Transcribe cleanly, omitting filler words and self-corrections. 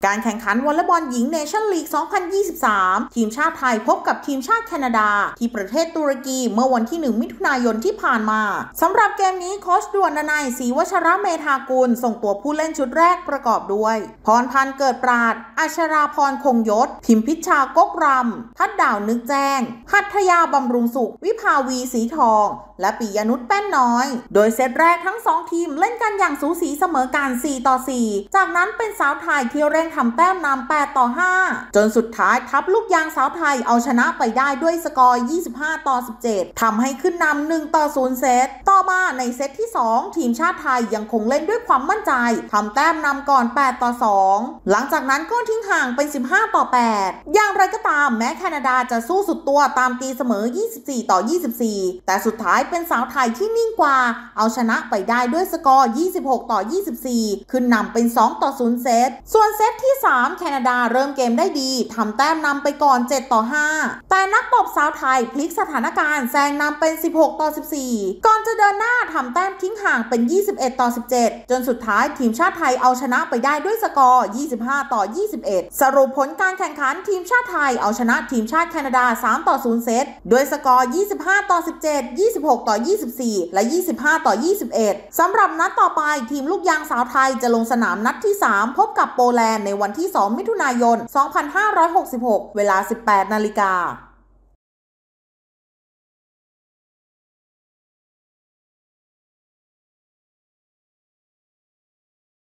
การแข่งขันวอลเลย์บอลหญิงเนชั่นลีก 2023 ทีมชาติไทยพบกับทีมชาติแคนาดาที่ประเทศตุรกีเมื่อวันที่ 1 มิถุนายนที่ผ่านมาสำหรับเกมนี้โค้ชด่วนนายศรีวชรเมธากุลส่งตัวผู้เล่นชุดแรกประกอบด้วยพรพันธ์เกิดปราดอัชราพรคงยศพิมพิชชากกรำทัดดาวนึกแจ้งหัตถยาบำรุงสุขวิภาวีสีทองและปิยนุชแป้นน้อยโดยเซตแรกทั้ง2ทีมเล่นกันอย่างสูสีเสมอกัน4-4จากนั้นเป็นสาวไทยที่เร่งทำแต้มนำ8-5จนสุดท้ายทัพลูกยางสาวไทยเอาชนะไปได้ด้วยสกอร์25-17ทำให้ขึ้นนำ1-0เซตต่อมาในเซตที่2ทีมชาติไทยยังคงเล่นด้วยความมั่นใจทำแต้มนำก่อน8-2หลังจากนั้นก็ทิ้งห่างเป็น15-8อย่างไรก็ตามแม้แคนาดาจะสู้สุดตัวตามตีเสมอ24-24แต่สุดท้ายเป็นสาวไทยที่นิ่งกว่าเอาชนะไปได้ด้วยสกอร์26-24ขึ้นนำเป็น2-0เซตส่วนเซตที่3แคนาดาเริ่มเกมได้ดีทำแต้มนำไปก่อน7-5แต่นักตบสาวไทยพลิกสถานการณ์แซงนำเป็น16-14ก่อนจะเดินหน้าทำแต้มทิ้งห่างเป็น21-17จนสุดท้ายทีมชาติไทยเอาชนะไปได้ด้วยสกอร์25-21สรุปผลการแข่งขันทีมชาติไทยเอาชนะทีมชาติแคนาดา3-0เซตด้วยสกอร์25-17 26-24และ25-21สำหรับนัดต่อไปทีมลูกยางสาวไทยจะลงสนามนัดที่3พบกับโปแลนด์ในวันที่2 มิถุนายน 2566 เวลา 18 นาฬิกา